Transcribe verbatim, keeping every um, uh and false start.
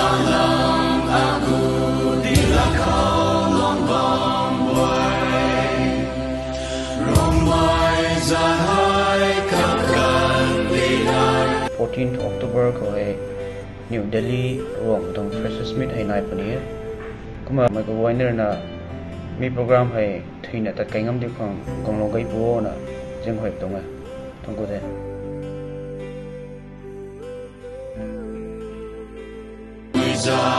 fourteenth October ko ay New Delhi Rongmei Freshers Meet hay nai pani kuma mai ko winner na mi program hay thina tat kai ngam di khang kong lo gai bu na jeng hoi tong a tong ko de Za